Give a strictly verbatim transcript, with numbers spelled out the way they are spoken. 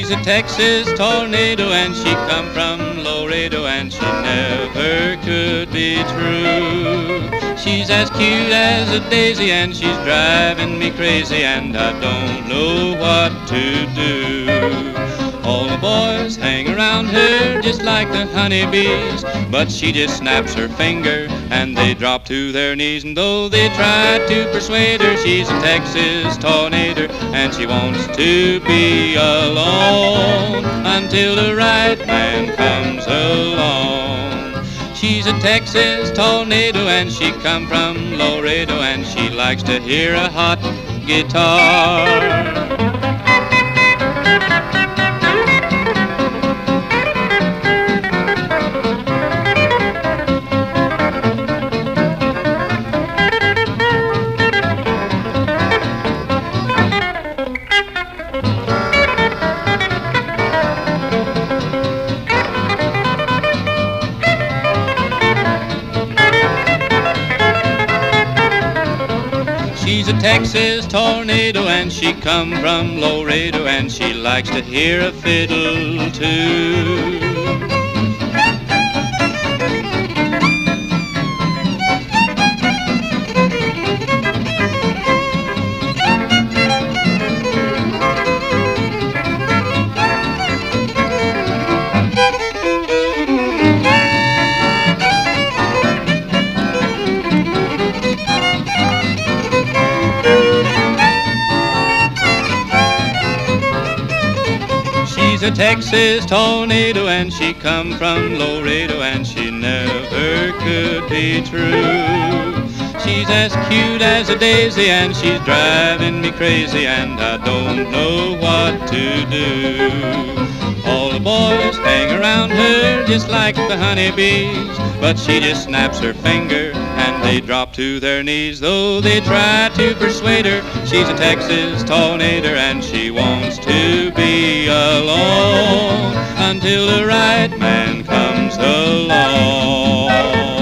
She's a Texas tornado and she come from Laredo and she never could be true. She's as cute as a daisy and she's driving me crazy and I don't know what to do. All the boys hang around her just like the honeybees, but she just snaps her finger and they drop to their knees. And though they try to persuade her, she's a Texas tornado and she wants to be alone until the right man comes along. She's a Texas tornado and she come from Laredo and she likes to hear a hot guitar. She's a Texas tornado and she come from Laredo and she likes to hear a fiddle too. She's a Texas tornado and she come from Laredo and she never could be true. She's as cute as a daisy and she's driving me crazy and I don't know what to do. All the boys hang around her just like the honeybees, but she just snaps her finger and they drop to their knees. Though they try to persuade her, she's a Texas tornado and she wants to be alone until the right man comes along.